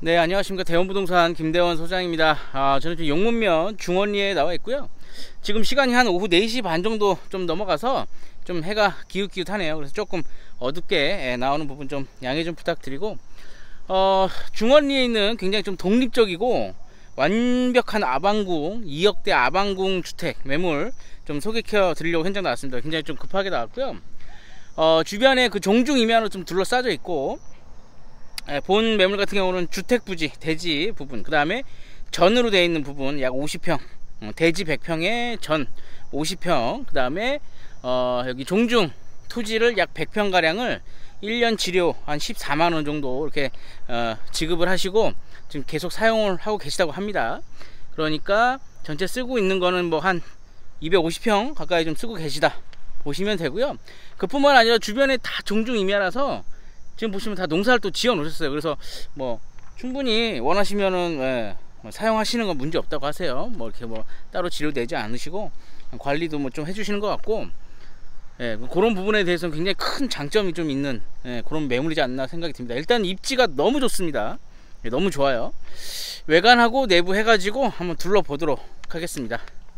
네, 안녕하십니까. 대원부동산 김대원 소장입니다. 저는 지금 용문면 중원리에 나와 있고요. 지금 시간이 한 오후 4시 반 정도 좀 넘어가서 좀 해가 기웃기웃하네요. 그래서 조금 어둡게 나오는 부분 좀 양해 좀 부탁드리고, 중원리에 있는 굉장히 좀 독립적이고 완벽한 아방궁, 2억대 아방궁 주택 매물 좀 소개켜 드리려고 현장 나왔습니다. 굉장히 좀 급하게 나왔고요. 주변에 그 종중 임야로 좀 둘러싸여 있고, 본 매물 같은 경우는 주택 부지, 대지 부분, 그 다음에 전으로 되어 있는 부분 약 50평, 대지 100평에 전 50평, 그 다음에 여기 종중 토지를 약 100평 가량을 1년 지료 한 14만원 정도 이렇게 지급을 하시고 지금 계속 사용을 하고 계시다고 합니다. 그러니까 전체 쓰고 있는 거는 뭐 한 250평 가까이 좀 쓰고 계시다 보시면 되고요. 그뿐만 아니라 주변에 다 종중 임야라서 지금 보시면 다 농사를 또 지어 놓으셨어요. 그래서 뭐 충분히 원하시면은 사용하시는 건 문제 없다고 하세요. 뭐 이렇게 뭐 따로 지료되지 않으시고 관리도 뭐 좀 해주시는 것 같고, 그런 부분에 대해서는 굉장히 큰 장점이 좀 있는 그런 매물이지 않나 생각이 듭니다. 일단 입지가 너무 좋습니다. 너무 좋아요. 외관하고 내부 해가지고 한번 둘러보도록 하겠습니다.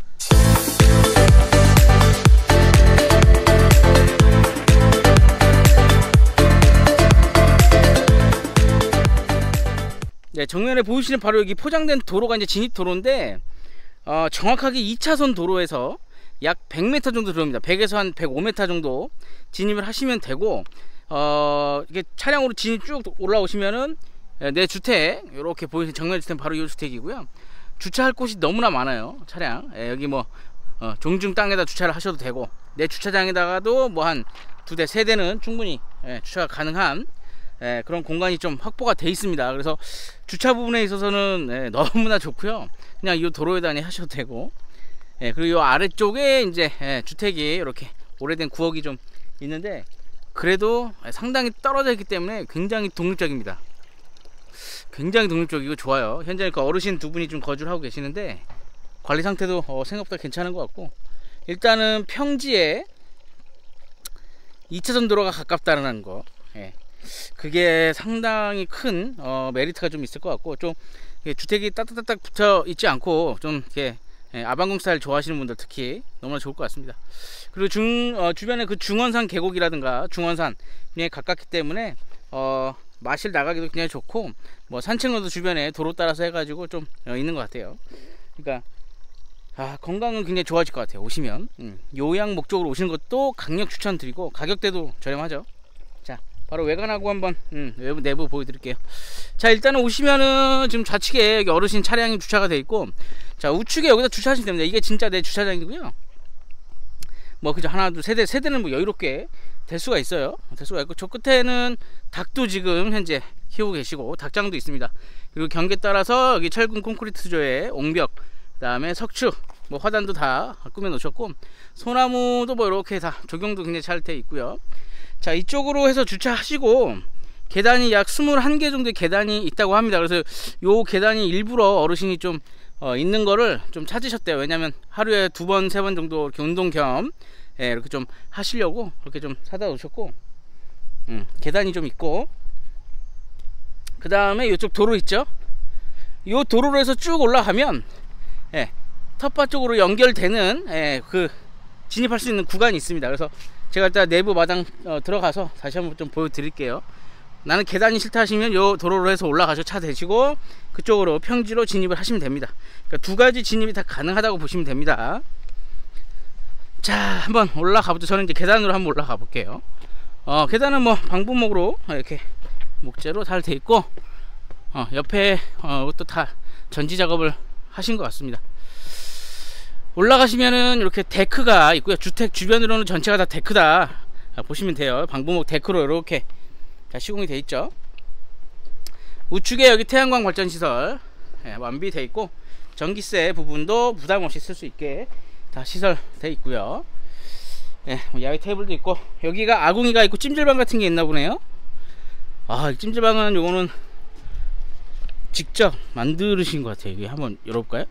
네, 정면에 보이시는 바로 여기 포장된 도로가 이제 진입 도로인데, 정확하게 2차선 도로에서 약 100m 정도 들어옵니다. 100에서 한 105m 정도 진입을 하시면 되고, 이게 차량으로 진입 쭉 올라오시면은 내 주택, 이렇게 보이시는 정면 주택 바로 이 주택이고요. 주차할 곳이 너무나 많아요. 차량 여기 뭐 종중 땅에다 주차를 하셔도 되고, 내 주차장에다가도 뭐 한 2대 3대는 충분히 주차가 가능한 그런 공간이 좀 확보가 돼 있습니다. 그래서 주차 부분에 있어서는 너무나 좋고요. 그냥 이 도로에다 하셔도 되고, 그리고 이 아래쪽에 이제 주택이 이렇게 오래된 구역이 좀 있는데, 그래도 상당히 떨어져 있기 때문에 굉장히 독립적입니다. 굉장히 독립적이고 좋아요. 현재 그 어르신 두 분이 좀 거주를 하고 계시는데 관리 상태도 생각보다 괜찮은 것 같고, 일단은 평지에 2차선 도로가 가깝다는 거, 그게 상당히 큰 메리트가 좀 있을 것 같고, 좀 주택이 따닥따닥 붙어 있지 않고 좀 이렇게 아방궁 스타일 좋아하시는 분들 특히 너무나 좋을 것 같습니다. 그리고 주변에 그 중원산 계곡이라든가 중원산에 가깝기 때문에 마실 나가기도 굉장히 좋고, 뭐 산책로도 주변에 도로 따라서 해가지고 좀 있는 것 같아요. 그러니까 건강은 굉장히 좋아질 것 같아요. 오시면 요양 목적으로 오시는 것도 강력 추천드리고, 가격대도 저렴하죠. 자, 바로 외관하고 한번 외부 내부 보여드릴게요. 자, 일단은 오시면은 지금 좌측에 여기 어르신 차량이 주차가 되어 있고, 자, 우측에 여기다 주차하시면 됩니다. 이게 진짜 내 주차장이고요. 뭐 그죠, 하나 둘 세대는 뭐 여유롭게 될 수가 있어요. 될 수가 있고, 저 끝에는 닭도 지금 현재 키우고 계시고 닭장도 있습니다. 그리고 경계 따라서 여기 철근 콘크리트 조에 옹벽, 그 다음에 석축, 뭐 화단도 다 꾸며 놓으셨고, 소나무도 뭐 이렇게 다 조경도 굉장히 잘 돼 있고요. 자, 이쪽으로 해서 주차하시고 계단이 약 21개 정도의 계단이 있다고 합니다. 그래서 요 계단이 일부러 어르신이 좀 있는 거를 좀 찾으셨대요. 왜냐면 하루에 2번 3번 정도 이렇게 운동 겸 이렇게 좀 하시려고 그렇게 좀 사다 놓으셨고, 계단이 좀 있고, 그 다음에 이쪽 도로 있죠. 요 도로로 해서 쭉 올라가면 텃밭 쪽으로 연결되는 그 진입할 수 있는 구간이 있습니다. 그래서 제가 일단 내부 마당 들어가서 다시 한번 좀 보여드릴게요. 나는 계단이 싫다 하시면 요 도로로 해서 올라가서 차 대시고 그쪽으로 평지로 진입을 하시면 됩니다. 그러니까 두 가지 진입이 다 가능하다고 보시면 됩니다. 자, 한번 올라가 보죠. 저는 이제 계단으로 한번 올라가 볼게요. 계단은 뭐 방부목으로 이렇게 목재로 잘 돼 있고, 옆에 또 다 전지 작업을 하신 것 같습니다. 올라가시면은 이렇게 데크가 있고요. 주택 주변으로는 전체가 다 데크다 보시면 돼요. 방부목 데크로 이렇게 다 시공이 돼 있죠. 우측에 여기 태양광 발전 시설 완비돼 있고, 전기세 부분도 부담 없이 쓸 수 있게 다 시설돼 있고요. 야외 테이블도 있고, 여기가 아궁이가 있고 찜질방 같은 게 있나 보네요. 이 찜질방은 요거는 직접 만드신 것 같아요. 여기 한번 열어볼까요?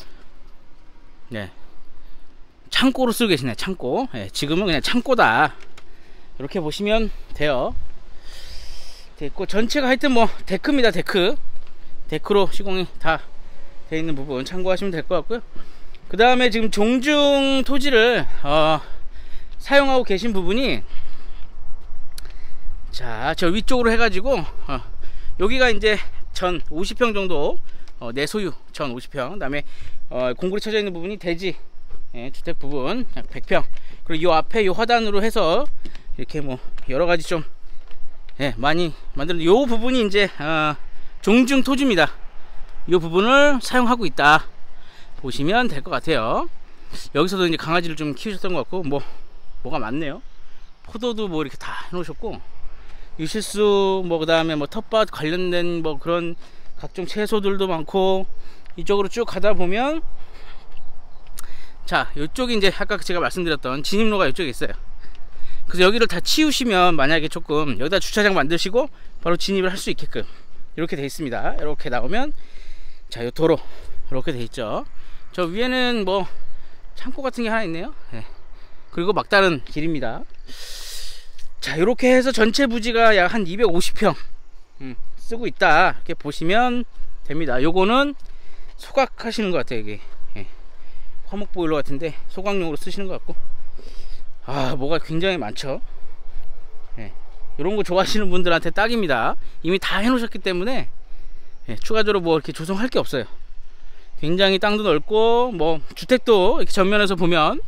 창고로 쓰고 계시네. 창고. 지금은 그냥 창고다 이렇게 보시면 돼요. 됐고, 전체가 하여튼 뭐 데크입니다. 데크. 데크로 시공이 다 돼 있는 부분 참고하시면 될 것 같고요. 그 다음에 지금 종중 토지를 사용하고 계신 부분이, 자, 저 위쪽으로 해가지고 여기가 이제 전 50평 정도, 내 소유 전 50평, 그 다음에 공굴이 쳐져 있는 부분이 대지 주택 부분 약 100평, 그리고 요 앞에 요 화단으로 해서 이렇게 뭐 여러가지 좀 많이 만드는 요 부분이 이제 종중 토지입니다. 요 부분을 사용하고 있다 보시면 될 것 같아요. 여기서도 이제 강아지를 좀 키우셨던 것 같고, 뭐가 많네요. 포도도 뭐 이렇게 다 해놓으셨고, 유실수 뭐 그다음에 뭐 텃밭 관련된 뭐 그런 각종 채소들도 많고, 이쪽으로 쭉 가다 보면, 자, 이쪽이 이제 아까 제가 말씀드렸던 진입로가 이쪽에 있어요. 그래서 여기를 다 치우시면, 만약에 조금 여기다 주차장 만드시고 바로 진입을 할 수 있게끔 이렇게 돼 있습니다. 이렇게 나오면, 자, 요 도로 이렇게 돼 있죠. 저 위에는 뭐 창고 같은 게 하나 있네요. 그리고 막다른 길입니다. 자, 이렇게 해서 전체 부지가 약 한 250평 쓰고 있다, 이렇게 보시면 됩니다. 요거는 소각하시는 것 같아요. 이게 화목 보일러 같은데 소각용으로 쓰시는 것 같고, 뭐가 굉장히 많죠. 이런 거 좋아하시는 분들한테 딱입니다. 이미 다 해놓으셨기 때문에 추가적으로 뭐 이렇게 조성할 게 없어요. 굉장히 땅도 넓고, 뭐 주택도 이렇게 전면에서 보면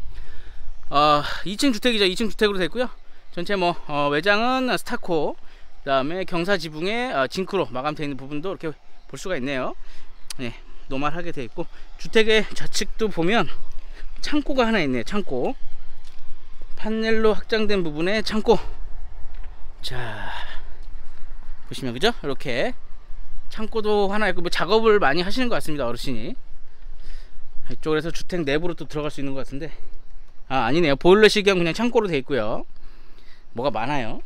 2층 주택이죠. 2층 주택으로 됐고요. 전체 뭐 외장은 스타코, 그 다음에 경사 지붕에 징크로 마감되어 있는 부분도 이렇게 볼 수가 있네요. 노멀하게 되어 있고, 주택의 좌측도 보면 창고가 하나 있네요. 창고, 판넬로 확장된 부분에 창고. 자, 보시면 그죠? 이렇게 창고도 하나 있고, 뭐 작업을 많이 하시는 것 같습니다, 어르신이. 이쪽으로 해서 주택 내부로 또 들어갈 수 있는 것 같은데, 아니네요. 보일러실 겸 그냥 창고로 되어 있고요. 뭐가 많아요.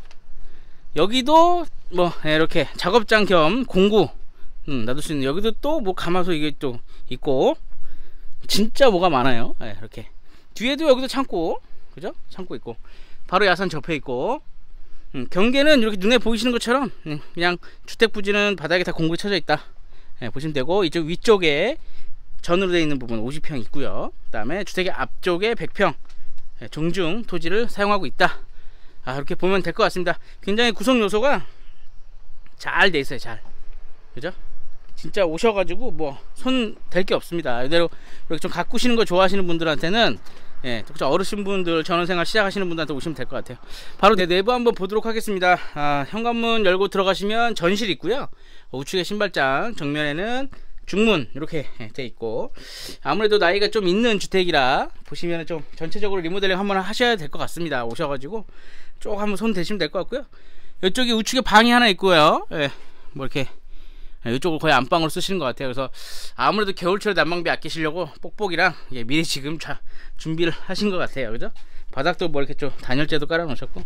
여기도 뭐 이렇게 작업장 겸 공구 놔둘 수 있는, 여기도 또 뭐 가마솥 이게 또 있고, 진짜 뭐가 많아요. 이렇게 뒤에도 여기도 창고, 그죠? 창고 있고, 바로 야산 접해 있고, 경계는 이렇게 눈에 보이시는 것처럼 그냥 주택 부지는 바닥에 다 공구이 쳐져 있다 보시면 되고, 이쪽 위쪽에 전으로 되어 있는 부분 50평 있고요. 그 다음에 주택의 앞쪽에 100평 종중 토지를 사용하고 있다. 이렇게 보면 될 것 같습니다. 굉장히 구성 요소가 잘 돼 있어요. 잘, 그죠? 진짜 오셔가지고 뭐 손 댈 게 없습니다. 이대로 이렇게 좀 가꾸시는 거 좋아하시는 분들한테는, 특히 어르신분들 전원생활 시작하시는 분들한테 오시면 될 것 같아요. 바로 내부 한번 보도록 하겠습니다. 현관문 열고 들어가시면 전실 있고요. 우측에 신발장, 정면에는 중문 이렇게 돼 있고, 아무래도 나이가 좀 있는 주택이라 보시면 좀 전체적으로 리모델링 한번 하셔야 될 것 같습니다. 오셔가지고 쭉 한번 손 대시면 될 것 같고요. 이쪽에 우측에 방이 하나 있고요. 뭐 이렇게 이쪽을 거의 안방으로 쓰시는 것 같아요. 그래서 아무래도 겨울철에 난방비 아끼시려고 뽁뽁이랑 미리 지금 준비를 하신 것 같아요. 그죠? 바닥도 뭐 이렇게 좀 단열재도 깔아 놓으셨고,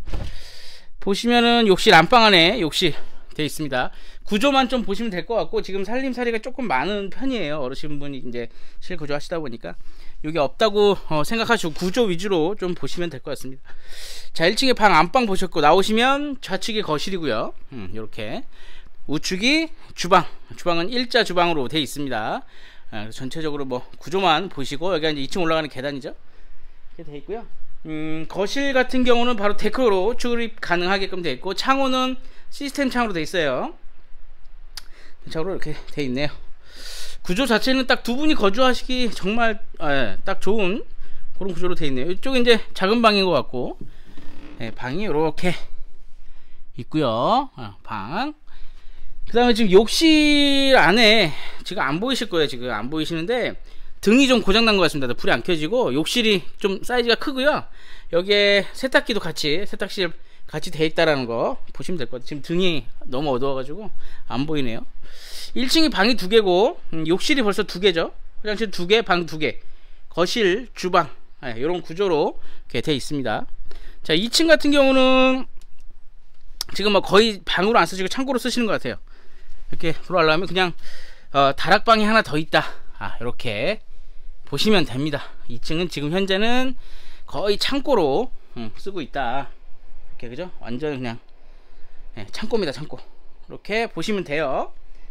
보시면은 욕실, 안방 안에 욕실 되어 있습니다. 구조만 좀 보시면 될 것 같고, 지금 살림살이가 조금 많은 편이에요. 어르신분이 이제 실거주 하시다 보니까 여기 없다고 생각하시고 구조 위주로 좀 보시면 될 것 같습니다. 자, 1층에 방, 안방 보셨고, 나오시면 좌측이 거실이고요. 이렇게 우측이 주방, 주방은 일자 주방으로 되어 있습니다. 전체적으로 뭐 구조만 보시고, 여기가 이제 2층 올라가는 계단이죠. 이렇게 되어 있고요. 거실 같은 경우는 바로 데크로 출입 가능하게끔 되어 있고, 창호는 시스템 창으로 되어 있어요. 창으로 이렇게 되어 있네요. 구조 자체는 딱 두 분이 거주하시기 정말 딱 좋은 그런 구조로 되어 있네요. 이쪽은 이제 작은 방인 것 같고, 방이 이렇게 있고요. 방. 그 다음에 지금 욕실 안에 지금 안 보이실 거예요. 지금 안 보이시는데 등이 좀 고장난 것 같습니다. 불이 안 켜지고, 욕실이 좀 사이즈가 크고요. 여기에 세탁기도 같이, 세탁실 같이 돼 있다라는 거 보시면 될 것 같아요. 지금 등이 너무 어두워가지고 안 보이네요. 1층이 방이 2개고, 욕실이 벌써 2개죠. 화장실 2개, 방 2개, 거실, 주방, 이런 구조로 이렇게 돼 있습니다. 자, 2층 같은 경우는 지금 뭐 거의 방으로 안 쓰시고 창고로 쓰시는 것 같아요. 이렇게 들어가려면 그냥 다락방이 하나 더 있다, 이렇게 보시면 됩니다. 2층은 지금 현재는 거의 창고로 쓰고 있다, 이렇게, 그죠? 완전 그냥 창고입니다. 창고. 이렇게 보시면 돼요.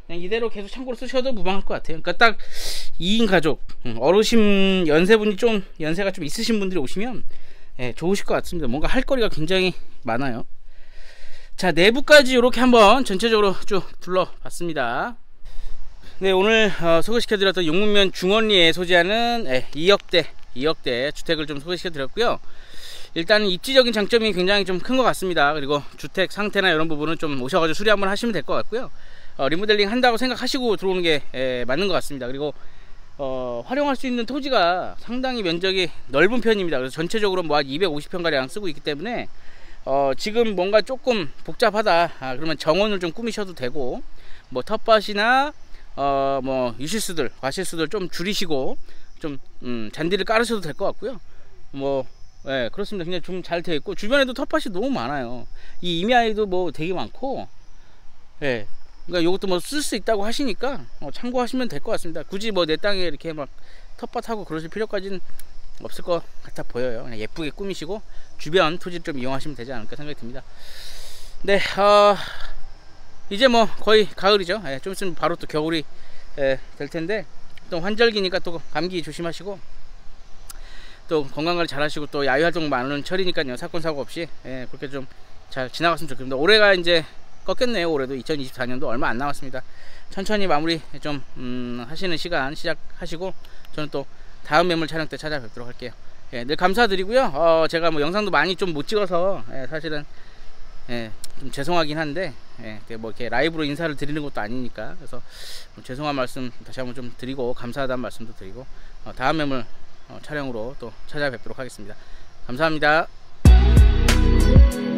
그냥 이대로 계속 창고로 쓰셔도 무방할 것 같아요. 그러니까 딱 2인 가족, 어르신 연세분이 좀 연세가 좀 있으신 분들이 오시면 예, 좋으실 것 같습니다. 뭔가 할 거리가 굉장히 많아요. 자, 내부까지 이렇게 한번 전체적으로 쭉 둘러봤습니다. 네, 오늘 소개시켜 드렸던 용문면 중원리에 소재하는 2억대 주택을 좀 소개시켜 드렸고요. 일단은 입지적인 장점이 굉장히 좀 큰 것 같습니다. 그리고 주택 상태나 이런 부분은 좀 오셔가지고 수리 한번 하시면 될 것 같고요. 리모델링 한다고 생각하시고 들어오는 게 맞는 것 같습니다. 그리고 활용할 수 있는 토지가 상당히 면적이 넓은 편입니다. 그래서 전체적으로 뭐 한 250평 가량 쓰고 있기 때문에 지금 뭔가 조금 복잡하다 그러면 정원을 좀 꾸미셔도 되고, 뭐 텃밭이나 뭐 유실수들, 과실수들 좀 줄이시고 좀 잔디를 깔으셔도 될 것 같고요. 뭐 예, 그렇습니다. 그냥 좀 잘 되어 있고 주변에도 텃밭이 너무 많아요. 이 임야에도 뭐 되게 많고, 예, 그러니까 이것도 뭐 쓸 수 있다고 하시니까 참고하시면 될 것 같습니다. 굳이 뭐 내 땅에 이렇게 막 텃밭하고 그러실 필요까지는 없을 것 같아 보여요. 그냥 예쁘게 꾸미시고 주변 토지를 좀 이용하시면 되지 않을까 생각이 듭니다. 네, 이제 뭐 거의 가을이죠. 예, 좀 있으면 바로 또 겨울이 될 텐데, 또 환절기니까 또 감기 조심하시고 또 건강관리 잘 하시고, 또 야외활동 많은 철이니까요, 사건 사고 없이 그렇게 좀 잘 지나갔으면 좋겠습니다. 올해가 이제 꺾였네요. 올해도 2024년도 얼마 안 남았습니다. 천천히 마무리 좀 하시는 시간 시작하시고, 저는 또 다음 매물 촬영 때 찾아뵙도록 할게요. 늘 감사드리고요. 제가 뭐 영상도 많이 좀 못 찍어서 사실은 좀 죄송하긴 한데, 뭐 이렇게 라이브로 인사를 드리는 것도 아니니까, 그래서 뭐 죄송한 말씀 다시 한번 좀 드리고 감사하다는 말씀도 드리고, 다음 매물 촬영으로 또 찾아뵙도록 하겠습니다. 감사합니다.